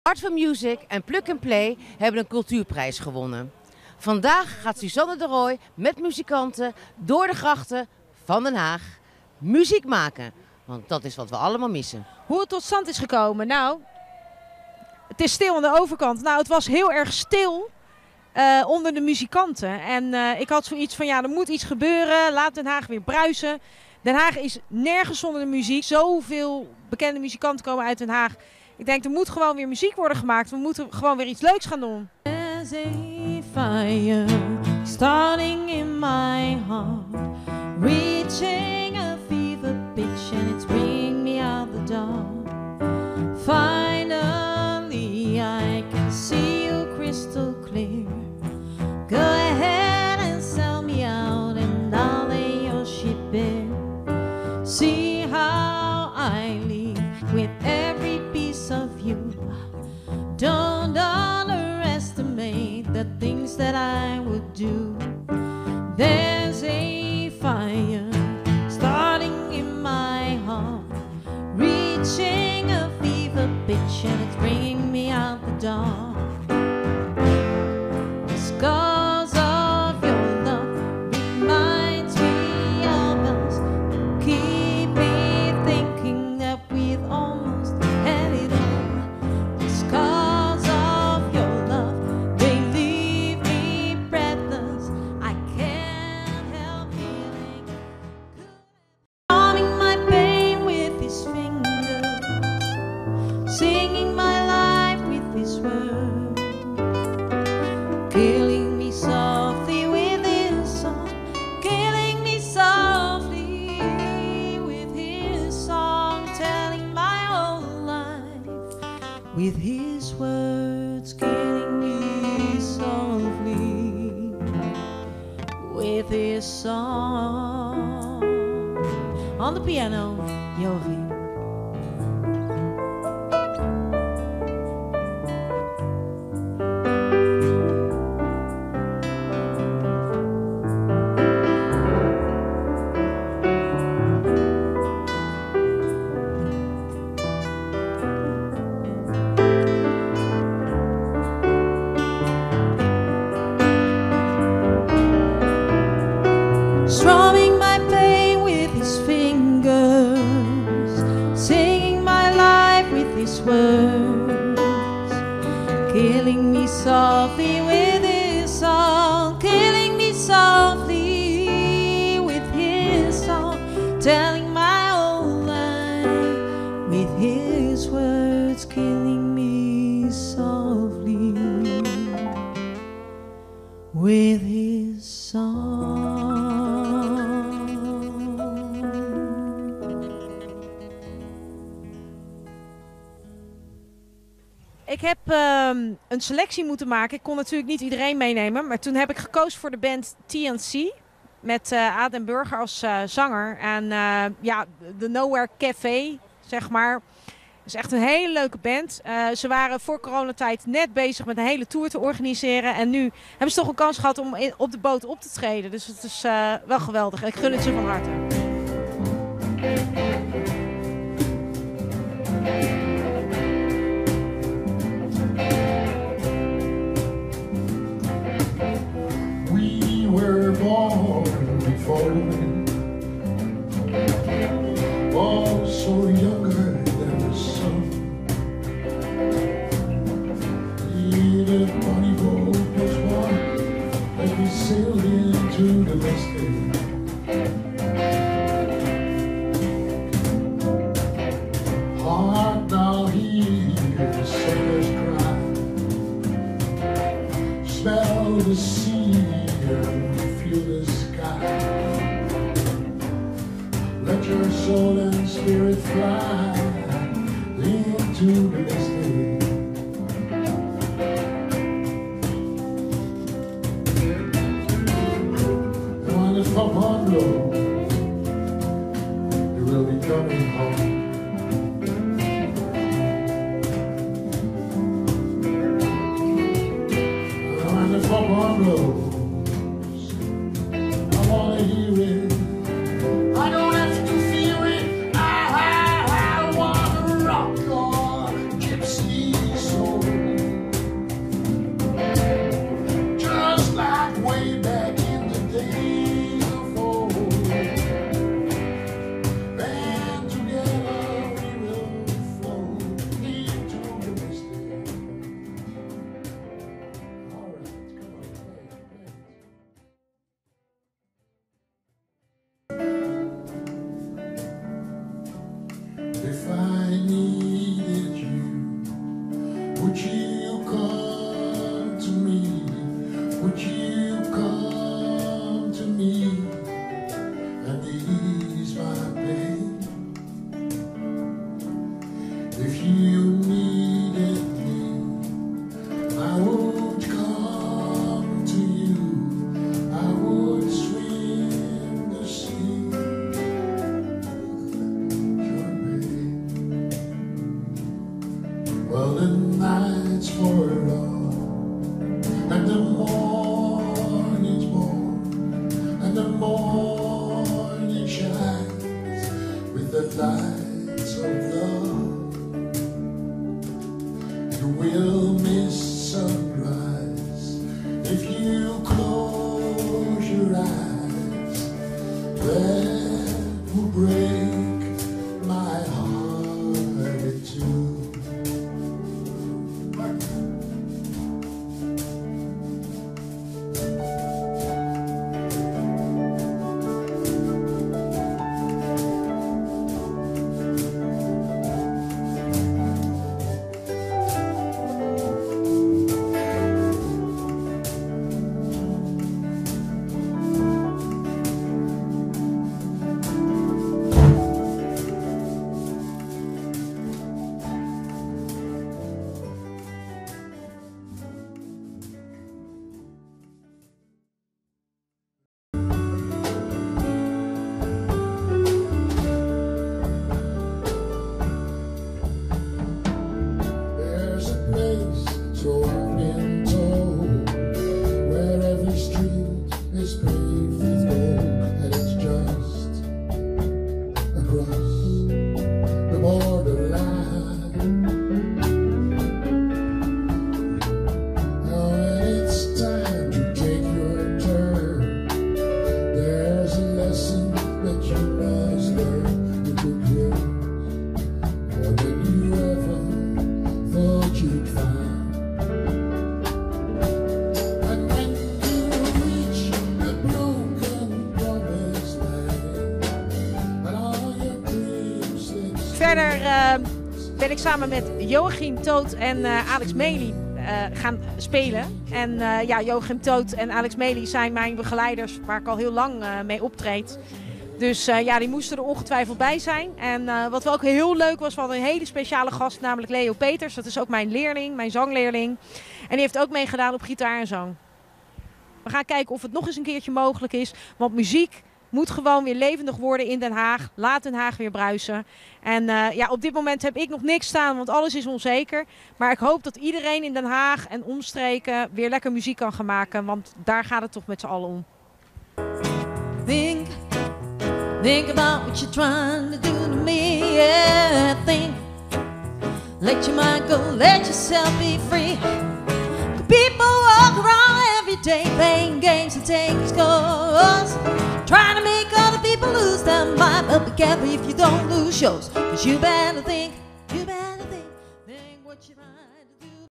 Art for Music en Plug and Play hebben een cultuurprijs gewonnen. Vandaag gaat Suzanne de Rooij met muzikanten door de grachten van Den Haag muziek maken. Want dat is wat we allemaal missen. Hoe het tot stand is gekomen? Nou, het is stil aan de overkant. Nou, het was heel erg stil onder de muzikanten. En ik had zoiets van, ja, er moet iets gebeuren. Laat Den Haag weer bruisen. Den Haag is nergens zonder de muziek. Zoveel bekende muzikanten komen uit Den Haag. Ik denk, er moet gewoon weer muziek worden gemaakt. We moeten gewoon weer iets leuks gaan doen. There's a fire starting in my heart, reaching a fever pitch and it's bringing me out the dark. Finally I can see you crystal clear. Go ahead and sell me out and I'll lay your ship bare. See how I live with every piece of you. Don't underestimate the things that I would do. There's a fire starting in my heart, reaching a fever pitch and it's bringing me out the dark. The scars of your love reminds me of us. Keep me thinking that we've almost had it all. The scars of your love, they leave me breathless. I can't help feeling. Calming my pain with his fingers, singing my life with his words, killing me softly with his song, killing me softly with his song, telling my whole life with his words, killing me softly with his song. On the piano, Jovi. Strumming my pain with his fingers, singing my life with his words, killing me softly with his song, killing me softly with his song, telling my whole life with his words, killing me softly with his song. Ik heb een selectie moeten maken. Ik kon natuurlijk niet iedereen meenemen. Maar toen heb ik gekozen voor de band TNC. Met Adam Burger als zanger. En ja, de Nowhere Café, zeg maar. Dat is echt een hele leuke band. Ze waren voor coronatijd net bezig met een hele tour te organiseren. En nu hebben ze toch een kans gehad om op de boot op te treden. Dus het is wel geweldig. Ik gun het ze van harte. We were born before, all so younger than the sun. The funny boat was one as we sailed into the west. Hark now, hear the sailors cry, smell the sea and feel the sky. Let your soul and spirit fly into the destiny. And when the fog horn blows, you will be coming home. And when the fog horn blows, I wanna hear it. I don't have to feel it. I wanna rock your gypsy soul. would you come to me? Would you come to me and ease my pain? If you needed me, I would come to you. I would swim the sea. Your pain. Well, the night's for love, and the morning's born, and the morning shines with the lights of love. You will miss sunrise if you close your eyes. That will break my heart in two. There's a place, so I've been told, where every street is paved with gold, and it's just across the borderline. Now when it's time to take your turn, there's a lesson that you must learn. You could learn more than you ever thought you'd find. And when you reach the broken promised land, and all your dreams slip Verder ben ik samen met Joachim Toot en Alex Mely gaan spelen. En ja, Joachim Toot en Alex Mely zijn mijn begeleiders waar ik al heel lang mee optreed. Dus ja, die moesten er ongetwijfeld bij zijn. En wat wel ook heel leuk was, we hadden een hele speciale gast, namelijk Leo Peters. Dat is ook mijn leerling, mijn zangleerling. En die heeft ook meegedaan op gitaar en zang. We gaan kijken of het nog eens een keertje mogelijk is. Want muziek moet gewoon weer levendig worden in Den Haag. Laat Den Haag weer bruisen. En ja, op dit moment heb ik nog niks staan, want alles is onzeker. Maar ik hoop dat iedereen in Den Haag en omstreken weer lekker muziek kan gaan maken. Want daar gaat het toch met z'n allen om. Think about what you're trying to do to me. Yeah, think. Let your mind go, let yourself be free. The people walk around every day playing games and taking scores, trying to make other people lose their mind. But be careful if you don't lose yours, 'cause you better think.